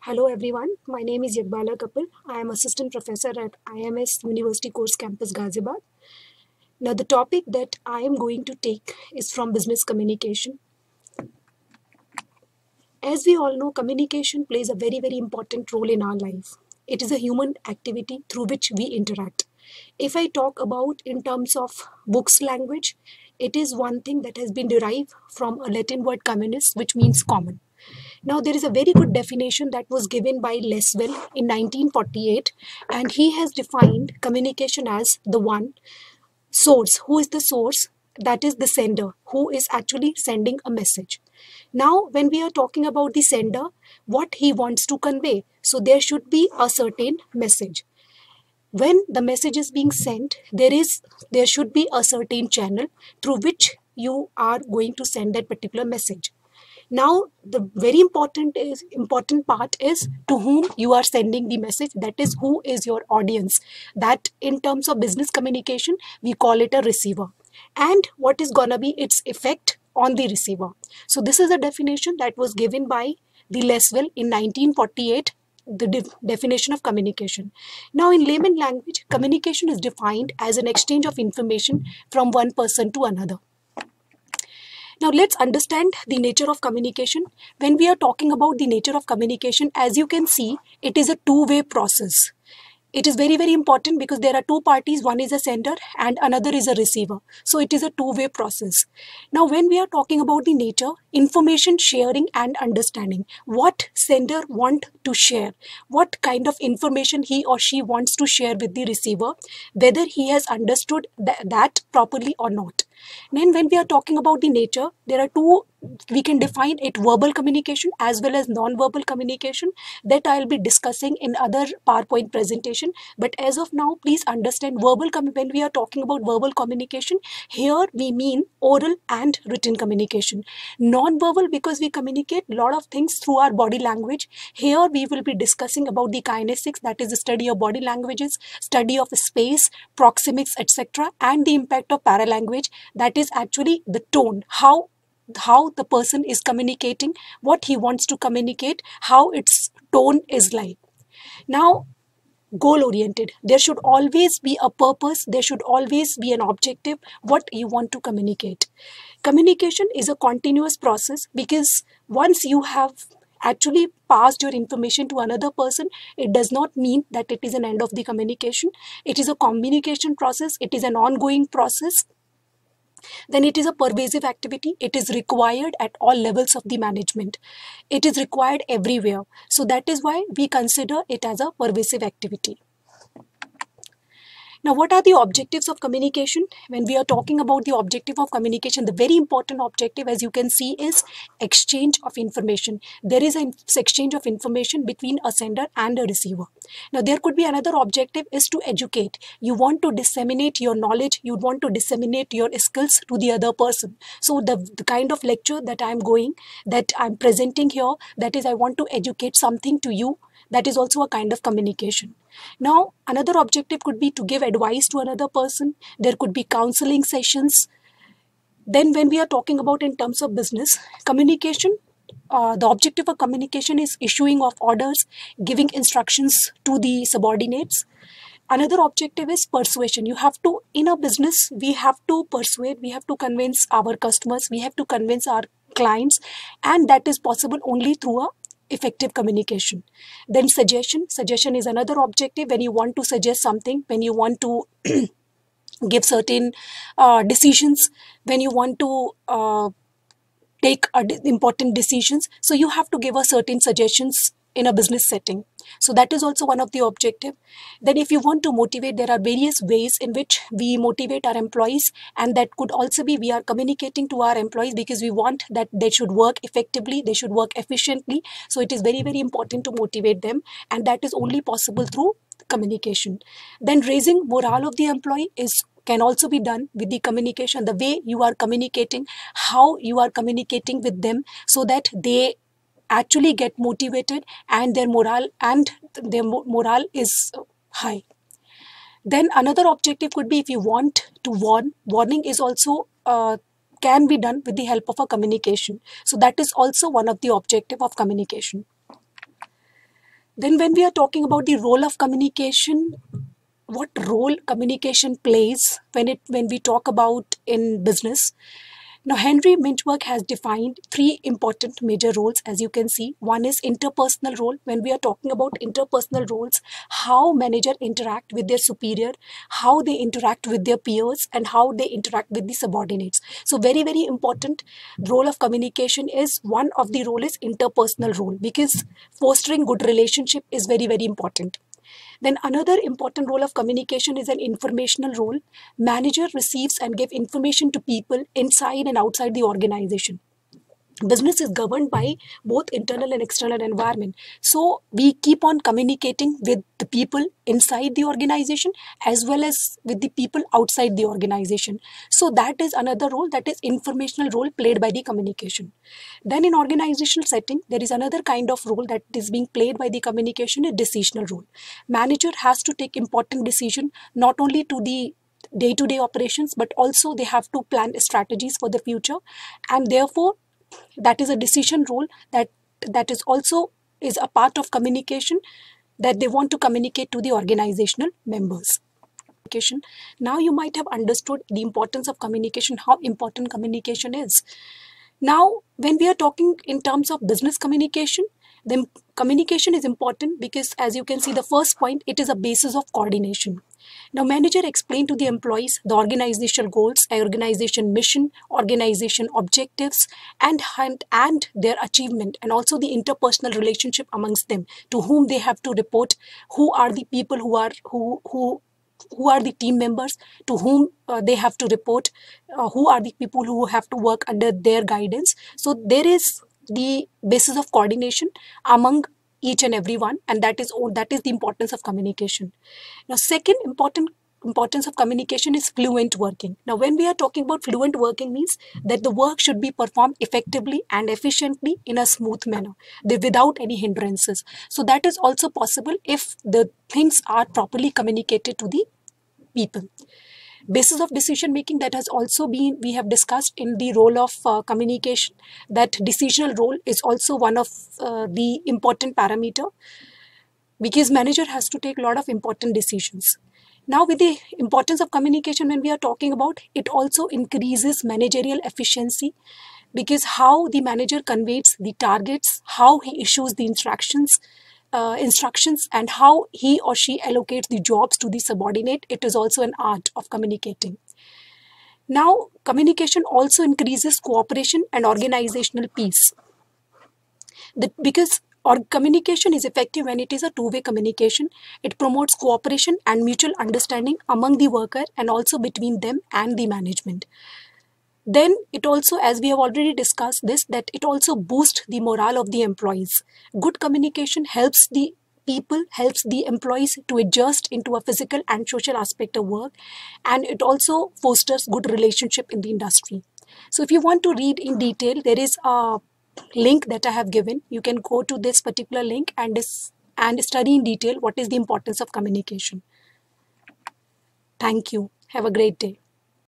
Hello everyone, my name is Yagbala Kapil. I am assistant professor at IMS University Course Campus Ghaziabad. Now the topic that I am going to take is from business communication. As we all know, communication plays a very important role in our life. It is a human activity through which we interact. If I talk about in terms of books language, it is one thing that has been derived from a Latin word communis, which means common. Now, there is a very good definition that was given by Leswell in 1948, and he has defined communication as the one source. Who is the source? That is the sender, who is actually sending a message. Now, when we are talking about the sender, what he wants to convey, so there should be a certain message. When the message is being sent, there should be a certain channel through which you are going to send that particular message. Now, the very important part is to whom you are sending the message. That is, who is your audience. That in terms of business communication, we call it a receiver. And what is gonna be its effect on the receiver. So this is a definition that was given by the Leswell in 1948, the definition of communication. Now, in layman language, communication is defined as an exchange of information from one person to another. Now let's understand the nature of communication. When we are talking about the nature of communication, as you can see, it is a two-way process. It is very important because there are two parties. One is a sender and another is a receiver. So it is a two-way process. Now when we are talking about the nature, information sharing and understanding, what sender want to share, what kind of information he or she wants to share with the receiver, whether he has understood that properly or not. Then when we are talking about the nature, there are two, we can define it: verbal communication as well as non-verbal communication, that I'll be discussing in other PowerPoint presentation. But as of now, please understand when we are talking about verbal communication, here we mean oral and written communication. Non-verbal, because we communicate a lot of things through our body language. Here we will be discussing about the kinesics, that is the study of body languages, study of space, proxemics, etc., and the impact of paralanguage, that is actually the tone, how the person is communicating, what he wants to communicate, how its tone is like. Now, goal oriented, there should always be a purpose, there should always be an objective, what you want to communicate. Communication is a continuous process, because once you have actually passed your information to another person, it does not mean that it is an end of the communication. It is a communication process, it is an ongoing process. Then it is a pervasive activity. It is required at all levels of the management. It is required everywhere. So that is why we consider it as a pervasive activity. Now, what are the objectives of communication? When we are talking about the objective of communication, the very important objective, as you can see, is exchange of information. There is an exchange of information between a sender and a receiver. Now, there could be another objective, is to educate. You want to disseminate your knowledge, you want to disseminate your skills to the other person. So the kind of lecture that I'm presenting here, that is, I want to educate something to you. That is also a kind of communication. Now, another objective could be to give advice to another person. There could be counseling sessions. Then when we are talking about in terms of business communication, the objective of communication is issuing of orders, giving instructions to the subordinates. Another objective is persuasion. You have to, in a business, we have to persuade, we have to convince our customers, we have to convince our clients, and that is possible only through a effective communication. Then suggestion is another objective. When you want to suggest something, when you want to give certain decisions, when you want to take important decisions, so you have to give a certain suggestions in a business setting. So that is also one of the objective. Then if you want to motivate, there are various ways in which we motivate our employees, and that could also be we are communicating to our employees because we want that they should work effectively, they should work efficiently. So it is very important to motivate them, and that is only possible through communication. Then raising morale of the employee can also be done with the communication, the way you are communicating, how you are communicating with them, so that they actually get motivated and their morale is high. Then another objective could be, if you want to warning is also can be done with the help of a communication. So that is also one of the objective of communication. Then when we are talking about the role of communication, what role communication plays when we talk about in business. Now, Henry Mintzberg has defined three important major roles, as you can see. One is interpersonal role. When we are talking about interpersonal roles, how manager interact with their superior, how they interact with their peers, and how they interact with the subordinates. So very, very important role of communication is one of the role is interpersonal role, because fostering good relationship is very, very important. Then another important role of communication is an informational role. Manager receives and give information to people inside and outside the organization. Business is governed by both internal and external environment, so we keep on communicating with the people inside the organization as well as with the people outside the organization. So that is another role, that is informational role played by the communication. Then in organizational setting, there is another kind of role that is being played by the communication, a decisional role. Manager has to take important decision not only to the day-to-day operations, but also they have to plan strategies for the future, and therefore that is a decision role that is also is a part of communication, that they want to communicate to the organizational members. Now you might have understood the importance of communication, how important communication is. Now when we are talking in terms of business communication, then communication is important because, as you can see, the first point, it is a basis of coordination. Now, manager explain to the employees the organizational goals, organization mission, organization objectives, and their achievement, and also the interpersonal relationship amongst them, to whom they have to report, who are the people who are the team members to whom they have to report, who are the people who have to work under their guidance. So there is the basis of coordination among each and every one, and that is the importance of communication. Now, second importance of communication is fluent working. Now, when we are talking about fluent working, means that the work should be performed effectively and efficiently in a smooth manner, without any hindrances. So that is also possible if the things are properly communicated to the people. Basis of decision making, that has also been, we have discussed in the role of communication, that decisional role is also one of the important parameter, because manager has to take a lot of important decisions. Now, with the importance of communication, when we are talking about, it also increases managerial efficiency, because how the manager conveys the targets, how he issues the instructions, and how he or she allocates the jobs to the subordinate, it is also an art of communicating. Now, communication also increases cooperation and organizational peace. Because communication is effective when it is a two-way communication. It promotes cooperation and mutual understanding among the worker and also between them and the management. Then it also, as we have already discussed this, that it also boosts the morale of the employees. Good communication helps the people, helps the employees to adjust into a physical and social aspect of work, and it also fosters good relationship in the industry. So if you want to read in detail, there is a link that I have given. You can go to this particular link and study in detail what is the importance of communication. Thank you. Have a great day.